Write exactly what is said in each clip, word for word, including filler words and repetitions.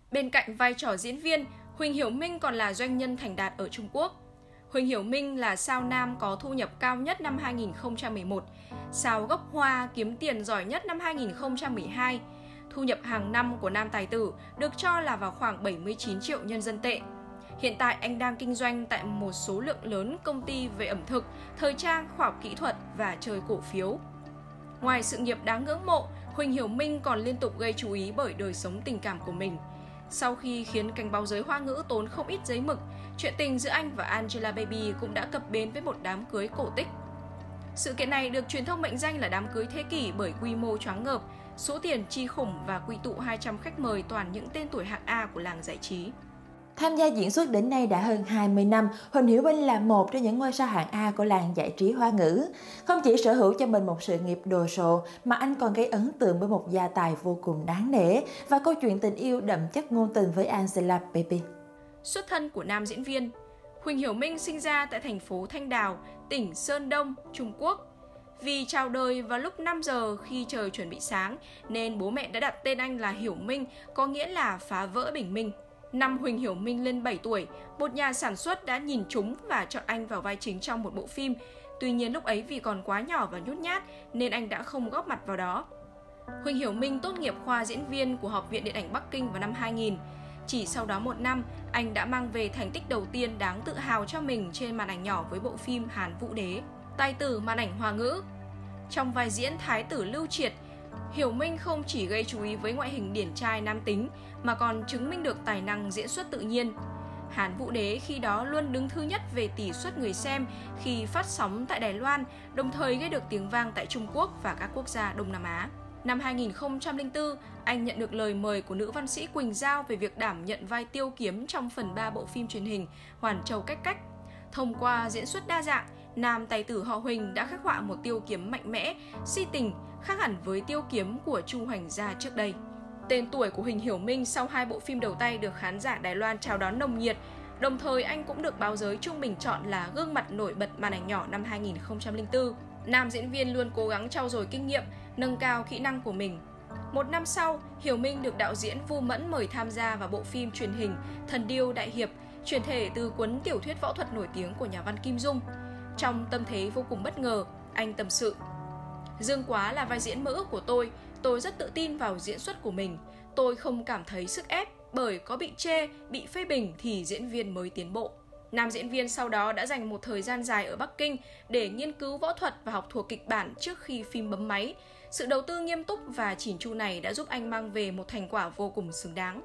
Bên cạnh vai trò diễn viên, Huỳnh Hiểu Minh còn là doanh nhân thành đạt ở Trung Quốc. Huỳnh Hiểu Minh là sao nam có thu nhập cao nhất năm hai nghìn không trăm mười một, sao gốc Hoa kiếm tiền giỏi nhất năm hai nghìn không trăm mười hai. Thu nhập hàng năm của nam tài tử được cho là vào khoảng bảy mươi chín triệu nhân dân tệ. Hiện tại anh đang kinh doanh tại một số lượng lớn công ty về ẩm thực, thời trang, khoa học kỹ thuật và chơi cổ phiếu. Ngoài sự nghiệp đáng ngưỡng mộ, Huỳnh Hiểu Minh còn liên tục gây chú ý bởi đời sống tình cảm của mình. Sau khi khiến cánh báo giới Hoa ngữ tốn không ít giấy mực, chuyện tình giữa anh và Angelababy cũng đã cập bến với một đám cưới cổ tích. Sự kiện này được truyền thông mệnh danh là đám cưới thế kỷ bởi quy mô choáng ngợp, số tiền chi khủng và quy tụ hai trăm khách mời toàn những tên tuổi hạng A của làng giải trí. Tham gia diễn xuất đến nay đã hơn hai mươi năm, Huỳnh Hiểu Minh là một trong những ngôi sao hạng A của làng giải trí Hoa ngữ. Không chỉ sở hữu cho mình một sự nghiệp đồ sộ, mà anh còn gây ấn tượng với một gia tài vô cùng đáng nể và câu chuyện tình yêu đậm chất ngôn tình với Angelababy. Xuất thân của nam diễn viên, Huỳnh Hiểu Minh sinh ra tại thành phố Thanh Đào, tỉnh Sơn Đông, Trung Quốc. Vì chào đời vào lúc năm giờ khi trời chuẩn bị sáng, nên bố mẹ đã đặt tên anh là Hiểu Minh, có nghĩa là phá vỡ bình minh. Năm Huỳnh Hiểu Minh lên bảy tuổi, một nhà sản xuất đã nhìn trúng và chọn anh vào vai chính trong một bộ phim. Tuy nhiên lúc ấy vì còn quá nhỏ và nhút nhát nên anh đã không góp mặt vào đó. Huỳnh Hiểu Minh tốt nghiệp khoa diễn viên của Học viện Điện ảnh Bắc Kinh vào năm hai nghìn. Chỉ sau đó một năm, anh đã mang về thành tích đầu tiên đáng tự hào cho mình trên màn ảnh nhỏ với bộ phim Hán Vũ Đế, tài tử màn ảnh Hoa ngữ. Trong vai diễn Thái tử Lưu Triệt, Hiểu Minh không chỉ gây chú ý với ngoại hình điển trai nam tính mà còn chứng minh được tài năng diễn xuất tự nhiên. Hán Vũ Đế khi đó luôn đứng thứ nhất về tỷ suất người xem khi phát sóng tại Đài Loan, đồng thời gây được tiếng vang tại Trung Quốc và các quốc gia Đông Nam Á. Năm hai nghìn không trăm lẻ bốn, anh nhận được lời mời của nữ văn sĩ Quỳnh Giao về việc đảm nhận vai Tiêu Kiếm trong phần ba bộ phim truyền hình Hoàn Châu Cách Cách. Thông qua diễn xuất đa dạng, nam tài tử họ Huỳnh đã khắc họa một Tiêu Kiếm mạnh mẽ, si tình, khác hẳn với Tiêu Kiếm của Chu Hoành Gia trước đây. Tên tuổi của Huỳnh Hiểu Minh sau hai bộ phim đầu tay được khán giả Đài Loan chào đón nồng nhiệt. Đồng thời anh cũng được báo giới trung bình chọn là gương mặt nổi bật màn ảnh nhỏ năm hai nghìn không trăm lẻ bốn. Nam diễn viên luôn cố gắng trau dồi kinh nghiệm, nâng cao kỹ năng của mình. Một năm sau, Hiểu Minh được đạo diễn Vu Mẫn mời tham gia vào bộ phim truyền hình Thần Điêu Đại Hiệp, chuyển thể từ cuốn tiểu thuyết võ thuật nổi tiếng của nhà văn Kim Dung. Trong tâm thế vô cùng bất ngờ, anh tâm sự: Dương Quá là vai diễn mơ ước của tôi, tôi rất tự tin vào diễn xuất của mình. Tôi không cảm thấy sức ép, bởi có bị chê, bị phê bình thì diễn viên mới tiến bộ. Nam diễn viên sau đó đã dành một thời gian dài ở Bắc Kinh để nghiên cứu võ thuật và học thuộc kịch bản trước khi phim bấm máy. Sự đầu tư nghiêm túc và chỉn chu này đã giúp anh mang về một thành quả vô cùng xứng đáng.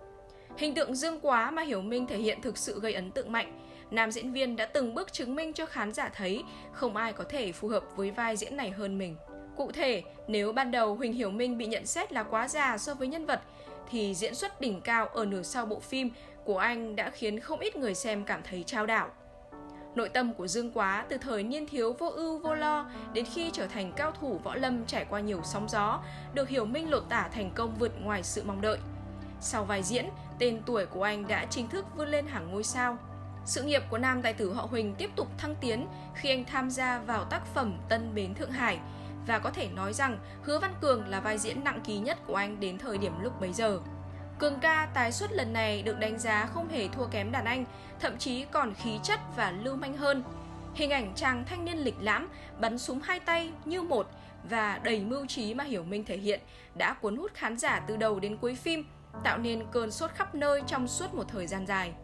Hình tượng Dương Quá mà Hiểu Minh thể hiện thực sự gây ấn tượng mạnh. Nam diễn viên đã từng bước chứng minh cho khán giả thấy không ai có thể phù hợp với vai diễn này hơn mình. Cụ thể, nếu ban đầu Huỳnh Hiểu Minh bị nhận xét là quá già so với nhân vật, thì diễn xuất đỉnh cao ở nửa sau bộ phim của anh đã khiến không ít người xem cảm thấy trao đảo. Nội tâm của Dương Quá từ thời niên thiếu vô ưu vô lo đến khi trở thành cao thủ võ lâm trải qua nhiều sóng gió, được Hiểu Minh lột tả thành công vượt ngoài sự mong đợi. Sau vai diễn, tên tuổi của anh đã chính thức vươn lên hàng ngôi sao. Sự nghiệp của nam tài tử họ Huỳnh tiếp tục thăng tiến khi anh tham gia vào tác phẩm Tân Bến Thượng Hải, và có thể nói rằng Hứa Văn Cường là vai diễn nặng ký nhất của anh đến thời điểm lúc bấy giờ. Cường ca tái xuất lần này được đánh giá không hề thua kém đàn anh, thậm chí còn khí chất và lưu manh hơn. Hình ảnh chàng thanh niên lịch lãm, bắn súng hai tay như một và đầy mưu trí mà Hiểu Minh thể hiện đã cuốn hút khán giả từ đầu đến cuối phim, tạo nên cơn sốt khắp nơi trong suốt một thời gian dài.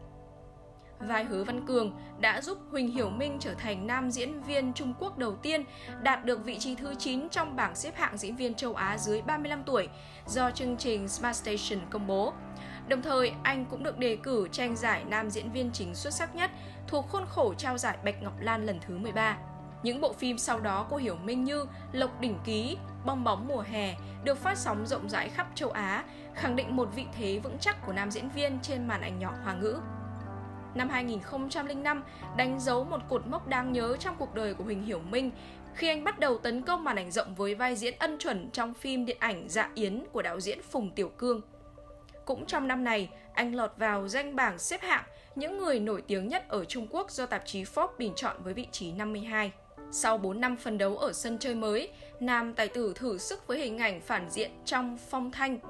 Vai Hứa Văn Cường đã giúp Huỳnh Hiểu Minh trở thành nam diễn viên Trung Quốc đầu tiên đạt được vị trí thứ chín trong bảng xếp hạng diễn viên châu Á dưới ba mươi lăm tuổi do chương trình Smart Station công bố. Đồng thời, anh cũng được đề cử tranh giải nam diễn viên chính xuất sắc nhất thuộc khuôn khổ trao giải Bạch Ngọc Lan lần thứ mười ba. Những bộ phim sau đó của Hiểu Minh như Lộc Đỉnh Ký, Bong Bóng Mùa Hè được phát sóng rộng rãi khắp châu Á, khẳng định một vị thế vững chắc của nam diễn viên trên màn ảnh nhỏ Hoa ngữ. Năm hai nghìn không trăm lẻ năm đánh dấu một cột mốc đáng nhớ trong cuộc đời của Huỳnh Hiểu Minh khi anh bắt đầu tấn công màn ảnh rộng với vai diễn ân chuẩn trong phim điện ảnh Dạ Yến của đạo diễn Phùng Tiểu Cương. Cũng trong năm này, anh lọt vào danh bảng xếp hạng những người nổi tiếng nhất ở Trung Quốc do tạp chí Forbes bình chọn với vị trí năm mươi hai. Sau bốn năm phấn đấu ở sân chơi mới, nam tài tử thử sức với hình ảnh phản diện trong Phong Thanh.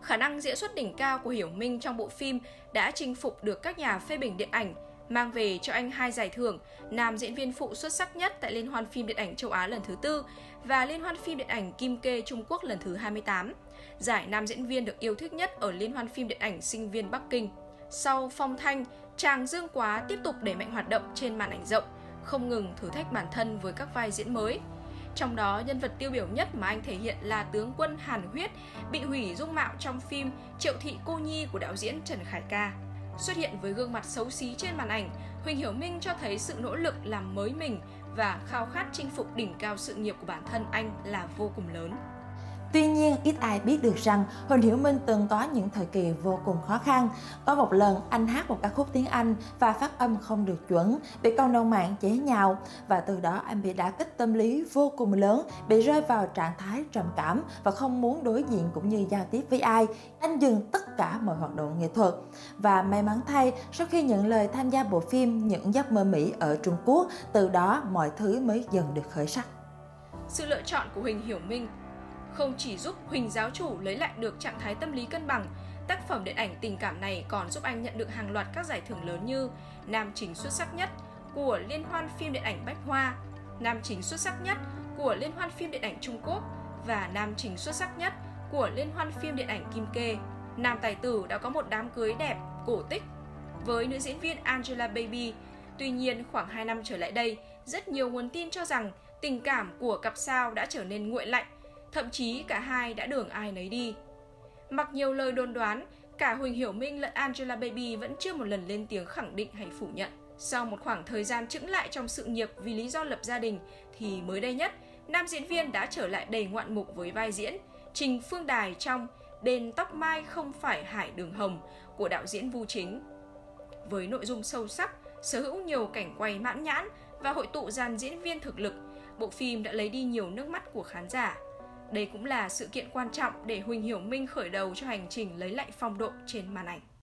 Khả năng diễn xuất đỉnh cao của Hiểu Minh trong bộ phim đã chinh phục được các nhà phê bình điện ảnh, mang về cho anh hai giải thưởng nam diễn viên phụ xuất sắc nhất tại Liên hoan phim điện ảnh châu Á lần thứ tư và Liên hoan phim điện ảnh Kim Kê Trung Quốc lần thứ hai mươi tám, giải nam diễn viên được yêu thích nhất ở Liên hoan phim điện ảnh Sinh viên Bắc Kinh. Sau Phong Thanh, chàng Dương Quá tiếp tục đẩy mạnh hoạt động trên màn ảnh rộng, không ngừng thử thách bản thân với các vai diễn mới. Trong đó, nhân vật tiêu biểu nhất mà anh thể hiện là tướng quân Hàn Huyết bị hủy dung mạo trong phim Triệu Thị Cô Nhi của đạo diễn Trần Khải Ca. Xuất hiện với gương mặt xấu xí trên màn ảnh, Huỳnh Hiểu Minh cho thấy sự nỗ lực làm mới mình và khao khát chinh phục đỉnh cao sự nghiệp của bản thân anh là vô cùng lớn. Tuy nhiên, ít ai biết được rằng Huỳnh Hiểu Minh từng có những thời kỳ vô cùng khó khăn. Có một lần, anh hát một ca khúc tiếng Anh và phát âm không được chuẩn, bị cộng đồng mạng chế nhạo. Và từ đó anh bị đả kích tâm lý vô cùng lớn, bị rơi vào trạng thái trầm cảm và không muốn đối diện cũng như giao tiếp với ai. Anh dừng tất cả mọi hoạt động nghệ thuật. Và may mắn thay, sau khi nhận lời tham gia bộ phim Những giấc mơ Mỹ ở Trung Quốc, từ đó mọi thứ mới dần được khởi sắc. Sự lựa chọn của Huỳnh Hiểu Minh không chỉ giúp Huỳnh giáo chủ lấy lại được trạng thái tâm lý cân bằng, tác phẩm điện ảnh tình cảm này còn giúp anh nhận được hàng loạt các giải thưởng lớn như nam chính xuất sắc nhất của Liên hoan phim điện ảnh Bách Hoa, nam chính xuất sắc nhất của Liên hoan phim điện ảnh Trung Quốc và nam chính xuất sắc nhất của Liên hoan phim điện ảnh Kim Kê. Nam tài tử đã có một đám cưới đẹp, cổ tích với nữ diễn viên Angelababy. Tuy nhiên, khoảng hai năm trở lại đây, rất nhiều nguồn tin cho rằng tình cảm của cặp sao đã trở nên nguội lạnh, thậm chí cả hai đã đường ai nấy đi. Mặc nhiều lời đồn đoán, cả Huỳnh Hiểu Minh lẫn Angelababy vẫn chưa một lần lên tiếng khẳng định hay phủ nhận. Sau một khoảng thời gian chững lại trong sự nghiệp vì lý do lập gia đình, thì mới đây nhất, nam diễn viên đã trở lại đầy ngoạn mục với vai diễn Trình Phương Đài trong Đền Tóc Mai không phải hải đường hồng của đạo diễn Vu Chính. Với nội dung sâu sắc, sở hữu nhiều cảnh quay mãn nhãn và hội tụ dàn diễn viên thực lực, bộ phim đã lấy đi nhiều nước mắt của khán giả. Đây cũng là sự kiện quan trọng để Huỳnh Hiểu Minh khởi đầu cho hành trình lấy lại phong độ trên màn ảnh.